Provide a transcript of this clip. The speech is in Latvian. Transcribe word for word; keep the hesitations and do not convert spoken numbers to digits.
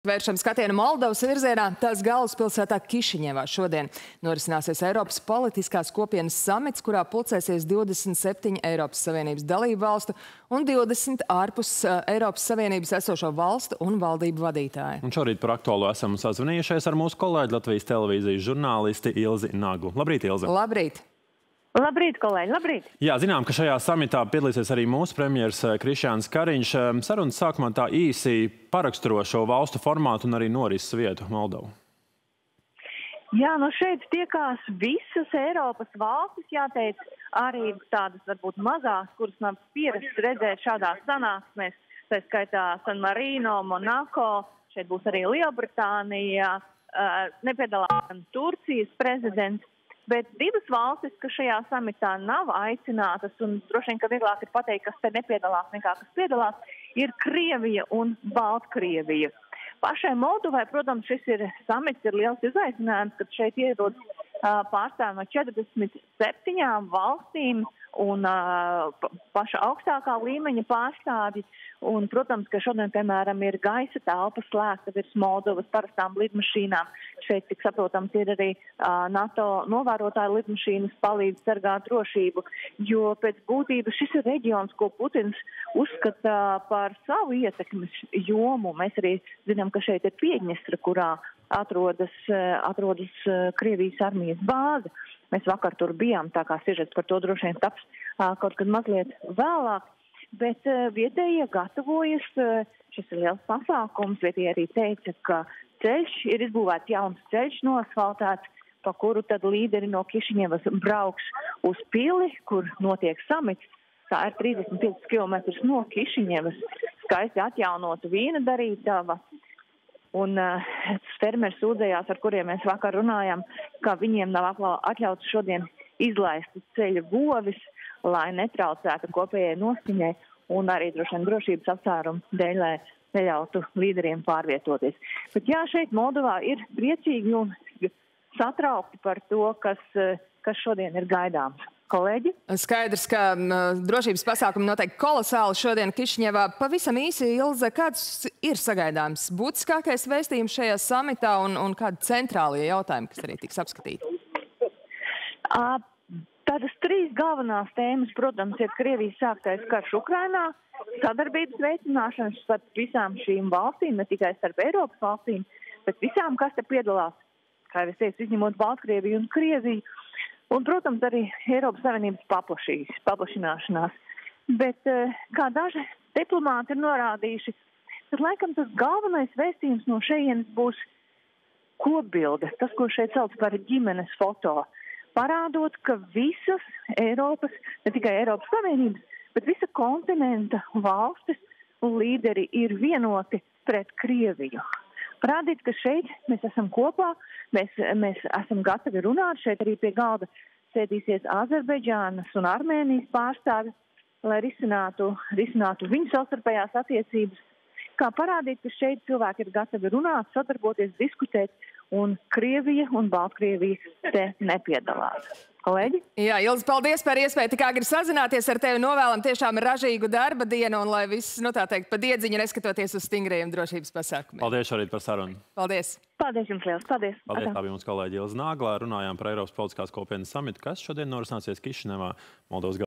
Vēršam skatienu Moldovas virzienā, tās galvaspilsētā Kišiņevā šodien norisināsies Eiropas politiskās kopienas samits, kurā pulcēsies divdesmit septiņi Eiropas Savienības dalību valstu un divdesmit ārpus uh, Eiropas Savienības esošo valstu un valdību vadītāji. Un šorīt par aktuālo esam sazvanījušies ar mūsu kolēģi Latvijas televīzijas žurnālisti Ilzi Nagu. Labrīt, Ilze! Labrīt! Labrīt, kolēģi, labrīt! Jā, zinām, ka šajā samitā piedalīsies arī mūsu premjers Krišjāns Kariņš. Sarunas sākumā tā īsi paraksturo šo valstu formātu un arī norises vietu Moldovu. Jā, nu šeit tiekās visas Eiropas valstis, jāteic, arī tādas varbūt mazās, kuras nav pierasts redzēt šādās sanāksmēs, tā skaitā San Marino, Monako, šeit būs arī Lielbritānija, nepiedalās Turcijas prezidents. Bet divas valstis, kas šajā samitā nav aicinātas, un droši vien, ka vieglāk ir pateikt, kas te nepiedalās nekā kas piedalās, ir Krievija un Baltkrievija. Pašai Moldovai, protams, šis ir samits, ir liels izaicinājums, kad šeit ierodas uh, pārstāvji no četrdesmit septiņām valstīm un uh, paša augstākā līmeņa pārstāvji. Un, protams, ka šodien, piemēram, ir gaisa telpa slēgta virs Moldovas parastām lidmašīnām. Šeit, cik saprotams, ir arī uh, NATO novērotāju lidmašīnas palīdz sargāt drošību, jo pēc būtības šis ir reģions, ko Putins uzskata par savu ietekmes jomu. Mēs arī zinām, ka šeit ir Piedņestra, kurā atrodas, atrodas Krievijas armijas bāze. Mēs vakar tur bijām, tā kā sižets par to droši vien taps uh, kaut kad mazliet vēlāk. Bet uh, vietējie gatavojas, uh, šis ir liels pasākums, vietējie arī teica, ka ceļš ir izbūvēts jauns ceļš noasfaltēts, pa kuru tad līderi no Kišiņevas brauks uz pili, kur notiek samits. Tā ir trīsdesmit pieci kilometri no Kišiņevas, skaisti atjaunota vīna darītava. Un uh, fermeri sūdzējās, ar kuriem mēs vakar runājām, ka viņiem nav atļauts šodien izlaist ceļa govis, lai netraucētu kopējai noskaņai un arī droši vien drošības apsvērumu dēļ, lai neļautu līderiem pārvietoties. Bet jā, šeit Moldovā ir priecīgi un satraukti par to, kas, kas šodien ir gaidāms. Kolēģi? Skaidrs, ka uh, drošības pasākumi noteikti kolosāli šodien Kišiņevā. Pavisam īsi, Ilze, kāds ir sagaidāms būtiskākais vēstījums šajā samitā un, un kādi centrālie jautājumi, kas arī tiks apskatīti? Uh, tādas trīs galvenās tēmas, protams, ir Krievijas sāktais karš Ukrainā, sadarbības veicināšanas starp visām šīm valstīm, ne tikai starp Eiropas valstīm, bet visām, kas te piedalās, kā jau es teicu, izņemot Baltkrieviju un Krieviju. Un, protams, arī Eiropas Savienības paplašināšanās. Bet, kā daži diplomāti ir norādījuši, tad laikam tas galvenais vēstījums no šejienes būs kopbilde, tas, ko šeit sauc par ģimenes foto, parādot, ka visas Eiropas, ne tikai Eiropas Savienības, bet visa kontinenta valstis un līderi ir vienoti pret Krieviju. Parādīt, ka šeit mēs esam kopā, mēs, mēs esam gatavi runāt, šeit arī pie galda sēdīsies Azerbaidžānas un Armēnijas pārstāvi, lai risinātu, risinātu viņu savstarpējās attiecības. Kā parādīt, ka šeit cilvēki ir gatavi runāt, sadarboties, diskutēt, un Krievija un Baltkrievija te nepiedalās. Kolēģi? Jā, Ilze, paldies par iespēju tik agri sazināties ar tevi. Novēlam tiešām ražīgu darba dienu un lai viss, nu tā teikt, pa diedziņu neskatoties uz stingrajiem drošības pasākumiem. Paldies šorīt par sarunu. Paldies. Paldies jums liels. Paldies. Paldies. Tā bija mums kolēģi Ilze Nāglā. Runājām par Eiropas politiskās kopienas samitu, kas šodien norisināsies Kišiņevā, Moldovas